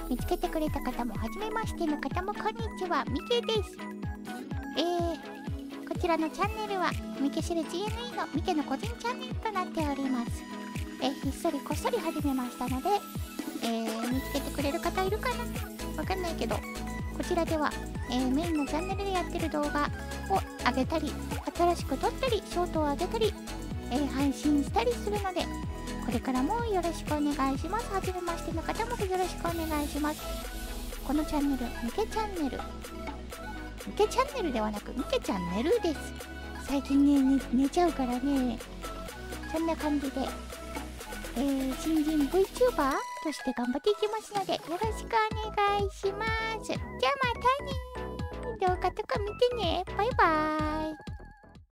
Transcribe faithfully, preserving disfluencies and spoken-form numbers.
見つけてくれた方もはじめましての方もこんにちは、みけです。えー、こちらのチャンネルはみけしる ジーエヌイー のみけの個人チャンネルとなっております。えー、ひっそりこっそり始めましたので、えー、見つけてくれる方いるかな、わかんないけど、こちらでは、えー、メインのチャンネルでやってる動画を上げたり、新しく撮ったり、ショートを上げたり、えー、配信したりするので、これからもよろしくお願いします。はじめましての方もよろしくお願いします。このチャンネル、みけチャンネル。みけチャンネルではなく、みけチャンネルです。最近ね、ね寝ちゃうからね。そんな感じで、えー、新人 VTuber として頑張っていきますので、よろしくお願いします。じゃあまたね。動画とか見てね。バイバーイ。